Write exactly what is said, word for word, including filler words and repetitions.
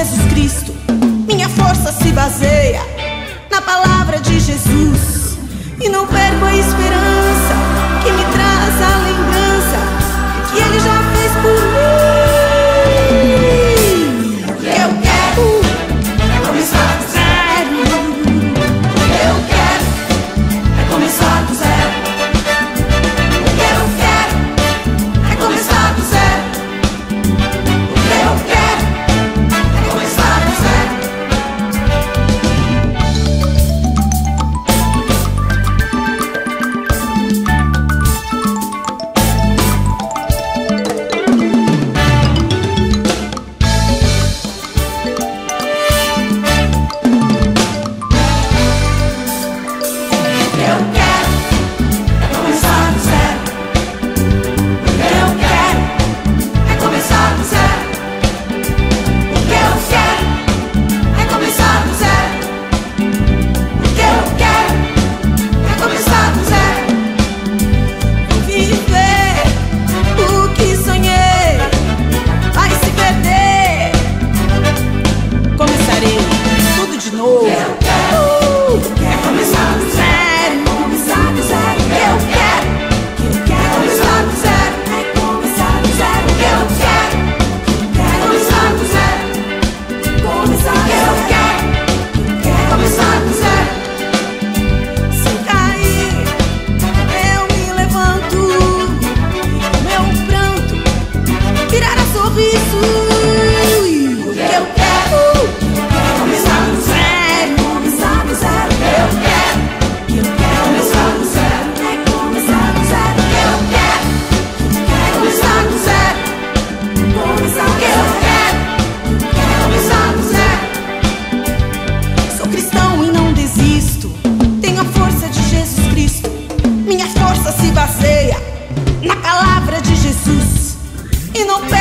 Jesus Cristo. Minha força se baseia na palavra de Jesus. E não perco a esperança que me traz a lembrança que Ele já fez por mim. O que eu quero é começar do zero. O que eu quero é começar do zero. O que eu quero é começar do zero. O que eu quero é começar do zero. Se baseia na palavra de Jesus e não